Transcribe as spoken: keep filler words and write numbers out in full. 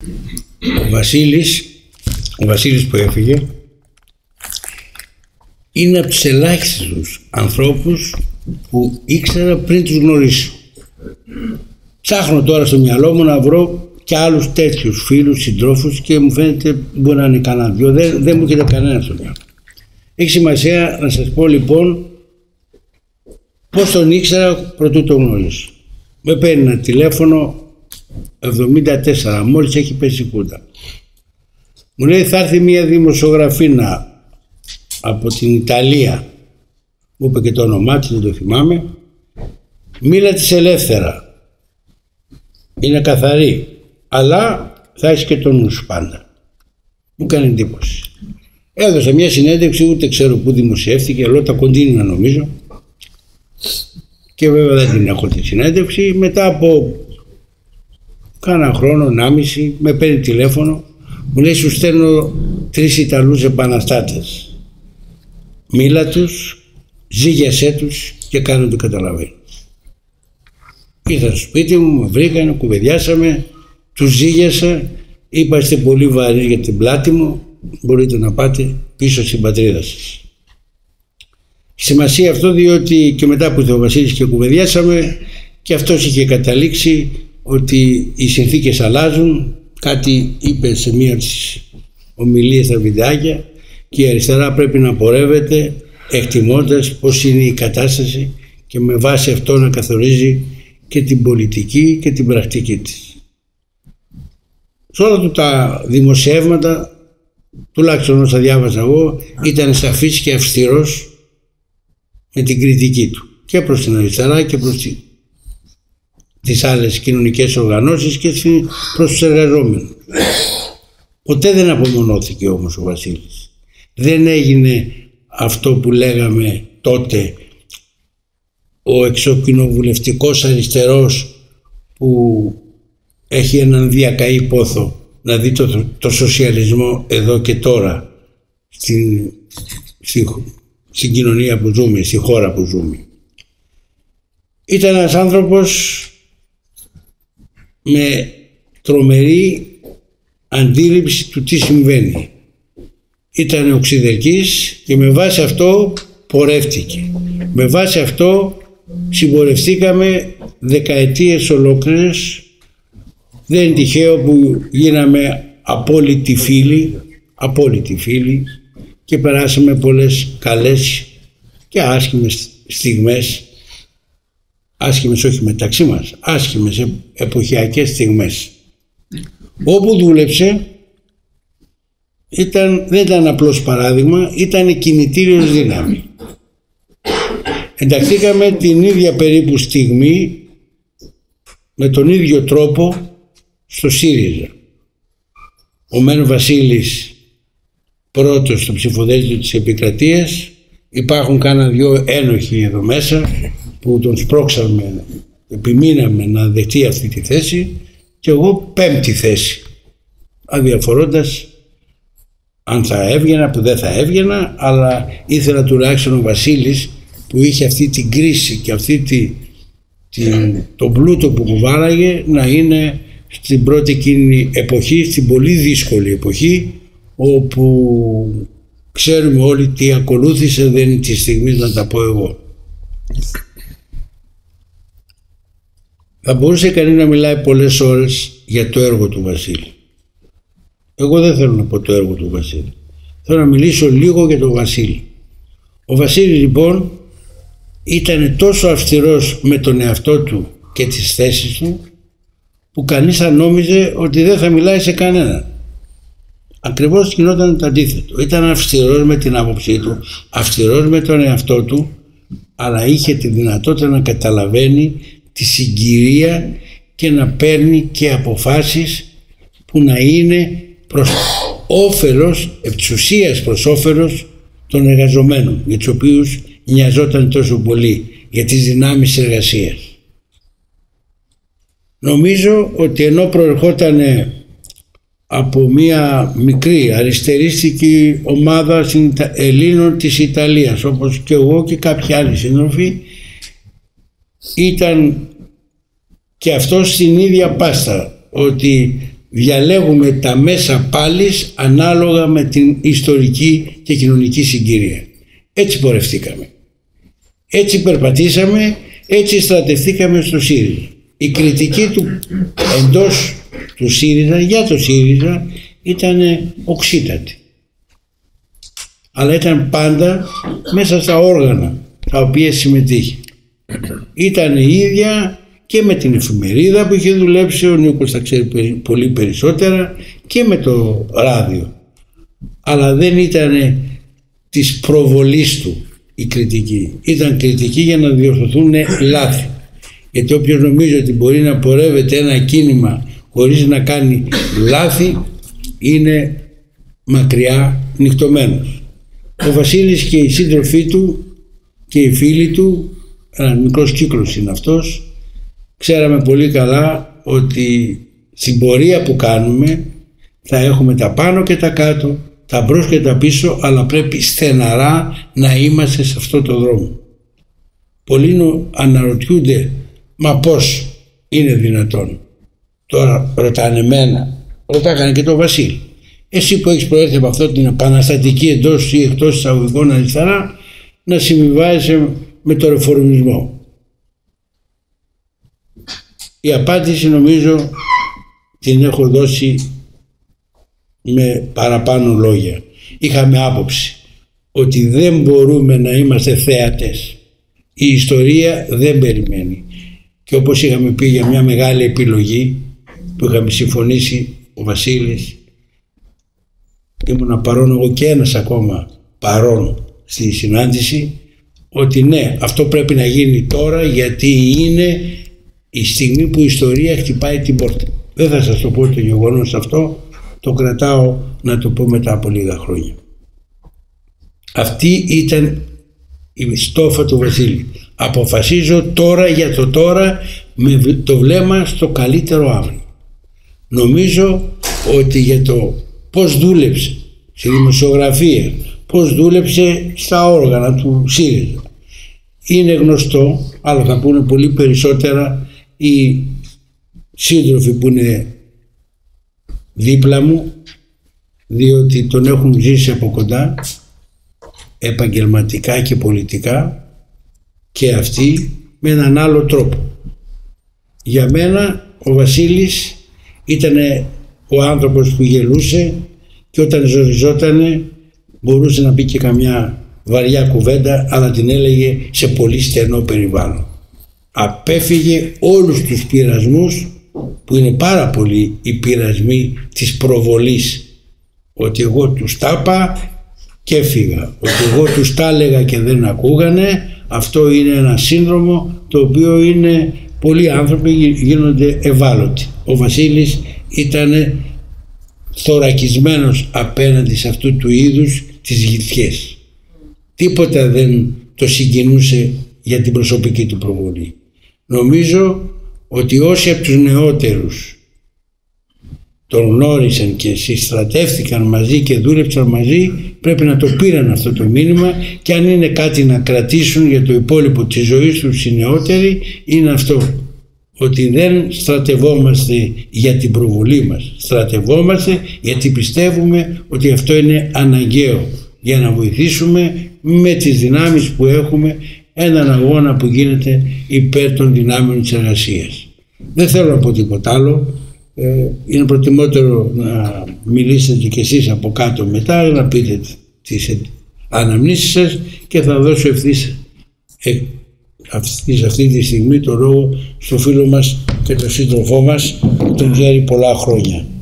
Ο Βασίλης, ο Βασίλης που έφυγε, είναι από τους ελάχιστους ανθρώπους που ήξερα πριν τους γνωρίσω. Ψάχνω τώρα στο μυαλό μου να βρω και άλλους τέτοιους φίλους, συντρόφους και μου φαίνεται μπορεί να είναι κανένα δυο. Δεν, δεν μου έρχεται κανένα στο μυαλό. Έχει σημασία να σας πω λοιπόν πώς τον ήξερα πρωτού τον γνωρίσω. Με παίρνει ένα τηλέφωνο εβδομήντα τέσσερα, μόλις έχει πέσει η κούντα. Μου λέει θα έρθει μια δημοσιογραφίνα από την Ιταλία. Μου είπε και το όνομά της, δεν το θυμάμαι. Μίλα της ελεύθερα. Είναι καθαρή, αλλά θα έχει και τον νου σου πάντα. Μου κάνει εντύπωση. Έδωσε μια συνέντευξη, ούτε ξέρω πού δημοσιεύτηκε, Λότα Κοντίνινα νομίζω. Και βέβαια δεν την έχω τη συνέντευξη. Μετά από κάνα χρόνο, ενάμιση, με παίρνει τηλέφωνο. Μου λέει σου στέλνω τρεις Ιταλούς επαναστάτες. Μίλα τους, ζήγιασέ τους και κάνε το καταλαβαίνει. Ήρθα στο σπίτι μου, με βρήκανε, κουβεντιάσαμε, τους ζήγιασα, είπα είστε πολύ βαρύ για την πλάτη μου, μπορείτε να πάτε πίσω στην πατρίδα σας. Σημασία αυτό διότι και μετά που ήρθε ο Βασίλης και κουβεντιάσαμε και αυτός είχε καταλήξει ότι οι συνθήκες αλλάζουν, κάτι είπε σε μία από τις ομιλίες στα βιντεάκια και η αριστερά πρέπει να πορεύεται εκτιμώντας πώς είναι η κατάσταση και με βάση αυτό να καθορίζει και την πολιτική και την πρακτική της. Σε όλα του τα δημοσιεύματα, τουλάχιστον όσα διάβαζα εγώ, ήταν σαφής και αυστηρός με την κριτική του και προς την αριστερά και προς τη, τις άλλες κοινωνικές οργανώσεις και προς τους εργαζόμενους. Ποτέ δεν απομονώθηκε όμως ο Βασίλης. Δεν έγινε αυτό που λέγαμε τότε ο εξοκοινοβουλευτικός αριστερός που έχει έναν διακαή πόθο να δει το, το σοσιαλισμό εδώ και τώρα στην, στην, στην κοινωνία που ζούμε, στη χώρα που ζούμε. Ήταν ένας άνθρωπος με τρομερή αντίληψη του τι συμβαίνει. Ήταν οξυδερκής και με βάση αυτό πορεύτηκε. Με βάση αυτό συμπορευτήκαμε δεκαετίες ολόκληρες. Δεν είναι τυχαίο που γίναμε απόλυτοι φίλοι, απόλυτοι φίλοι και περάσαμε πολλές καλές και άσχημες στιγμές, άσχημες όχι μεταξύ μας, άσχημες εποχιακές στιγμές. Όπου δούλεψε ήταν, δεν ήταν απλώς παράδειγμα, ήταν κινητήριος δύναμη. Ενταχθήκαμε την ίδια περίπου στιγμή με τον ίδιο τρόπο στο ΣΥΡΙΖΑ. Ο Μεν Βασίλης πρώτος στο ψηφοδέλτιο της Επικρατείας, υπάρχουν κάνα δυο ένοχοι εδώ μέσα που τον σπρώξαμε, επιμείναμε να δεχτεί αυτή τη θέση και εγώ πέμπτη θέση, αδιαφορώντας αν θα έβγαινα, που δεν θα έβγαινα, αλλά ήθελα τουλάχιστον ο Βασίλης που είχε αυτή την κρίση και αυτή τη, την, τον πλούτο που κουβάλαγε να είναι στην πρώτη εκείνη εποχή, στην πολύ δύσκολη εποχή όπου ξέρουμε όλοι τι ακολούθησε, δεν είναι τη στιγμή να τα πω εγώ. Θα μπορούσε κανείς να μιλάει πολλές ώρες για το έργο του Βασίλη. Εγώ δεν θέλω να πω το έργο του Βασίλη. Θέλω να μιλήσω λίγο για τον Βασίλη. Ο Βασίλης λοιπόν ήταν τόσο αυστηρός με τον εαυτό του και τις θέσεις του που κανείς θα νόμιζε ότι δεν θα μιλάει σε κανέναν. Ακριβώς γινόταν το αντίθετο. Ήταν αυστηρός με την άποψή του, αυστηρός με τον εαυτό του, αλλά είχε τη δυνατότητα να καταλαβαίνει τη συγκυρία και να παίρνει και αποφάσεις που να είναι προς όφελος, επ' της ουσίας προς όφελος των εργαζομένων, για τους οποίους νοιαζόταν τόσο πολύ, για τις δυνάμεις εργασίας. Νομίζω ότι ενώ προερχόταν από μια μικρή αριστερίστικη ομάδα Ελλήνων της Ιταλίας, όπως και εγώ και κάποιοι άλλοι σύντροφοι, ήταν και αυτό στην ίδια πάστα, ότι διαλέγουμε τα μέσα πάλης ανάλογα με την ιστορική και κοινωνική συγκυρία. Έτσι πορευτήκαμε. Έτσι περπατήσαμε, έτσι στρατευτήκαμε στο ΣΥΡΙΖΑ. Η κριτική του εντός του ΣΥΡΙΖΑ για το ΣΥΡΙΖΑ ήταν οξύτατη. Αλλά ήταν πάντα μέσα στα όργανα τα οποία συμμετείχε. Ήταν η ίδια και με την εφημερίδα που είχε δουλέψει, ο Νίκος θα ξέρει πολύ περισσότερα, και με το ράδιο. Αλλά δεν ήταν της προβολής του η κριτική. Ήταν κριτική για να διορθωθούν λάθη. Γιατί όποιος νομίζει ότι μπορεί να πορεύεται ένα κίνημα χωρίς να κάνει λάθη είναι μακριά νυχτωμένος. Ο Βασίλης και οι σύντροφοί του και οι φίλοι του, ένας μικρός κύκλος είναι αυτός, ξέραμε πολύ καλά ότι στην πορεία που κάνουμε θα έχουμε τα πάνω και τα κάτω, τα μπρος και τα πίσω, αλλά πρέπει στεναρά να είμαστε σε αυτό το δρόμο. Πολλοί αναρωτιούνται, μα πώς είναι δυνατόν? Τώρα ρωτάνε εμένα, ρωτάγανε και τον Βασίλη. Εσύ που έχεις προέρθει από αυτό την επαναστατική εντός ή εκτός εισαγωγικών αριστερά, να συμβιβάζεσαι με το ρεφορμισμό. Η απάντηση νομίζω την έχω δώσει με παραπάνω λόγια. Είχαμε άποψη ότι δεν μπορούμε να είμαστε θέατες. Η ιστορία δεν περιμένει. Και όπως είχαμε πει για μια μεγάλη επιλογή που είχαμε συμφωνήσει ο Βασίλης, ήμουνα παρόν εγώ και ένας ακόμα παρόν στη συνάντηση, ότι ναι, αυτό πρέπει να γίνει τώρα, γιατί είναι η στιγμή που η ιστορία χτυπάει την πόρτα. Δεν θα σας το πω το γεγονός αυτό, το κρατάω να το πω μετά από λίγα χρόνια. Αυτή ήταν η στόφα του Βασίλη. Αποφασίζω τώρα για το τώρα με το βλέμμα στο καλύτερο αύριο. Νομίζω ότι για το πώς δούλεψε στη δημοσιογραφία, πώς δούλεψε στα όργανα του ΣΥΡΙΖΑ, είναι γνωστό, αλλά θα πούνε πολύ περισσότερα οι σύντροφοι που είναι δίπλα μου, διότι τον έχουν ζήσει από κοντά επαγγελματικά και πολιτικά, και αυτοί με έναν άλλο τρόπο. Για μένα ο Βασίλης ήταν ο άνθρωπος που γελούσε και όταν ζοριζότανε μπορούσε να πει και καμιά βαριά κουβέντα, αλλά την έλεγε σε πολύ στενό περιβάλλον. Απέφυγε όλους τους πειρασμούς που είναι πάρα πολλοί οι πειρασμοί της προβολής, ότι εγώ τους τα είπα και έφυγα, ότι εγώ τους τα έλεγα και δεν ακούγανε. Αυτό είναι ένα σύνδρομο το οποίο είναι πολλοί άνθρωποι γίνονται ευάλωτοι. Ο Βασίλης ήταν θωρακισμένος απέναντι σε αυτού του είδους τις γυφτιές. Τίποτα δεν το συγκινούσε για την προσωπική του προβολή. Νομίζω ότι όσοι από τους νεότερους τον γνώρισαν και συστρατεύτηκαν μαζί και δούλεψαν μαζί, πρέπει να το πήραν αυτό το μήνυμα, και αν είναι κάτι να κρατήσουν για το υπόλοιπο της ζωής τους οι νεότεροι, είναι αυτό, ότι δεν στρατευόμαστε για την προβολή μας, στρατευόμαστε γιατί πιστεύουμε ότι αυτό είναι αναγκαίο για να βοηθήσουμε με τις δυνάμεις που έχουμε έναν αγώνα που γίνεται υπέρ των δυνάμεων της εργασίας. Δεν θέλω να πω τίποτα άλλο. Ε, είναι προτιμότερο να μιλήσετε κι εσείς από κάτω μετά, να πείτε τις αναμνήσεις σας, και θα δώσω ευθύς ε, αυτή, αυτή τη στιγμή το λόγο στο φίλο μας και τον σύντροφό μας που τον ξέρει πολλά χρόνια.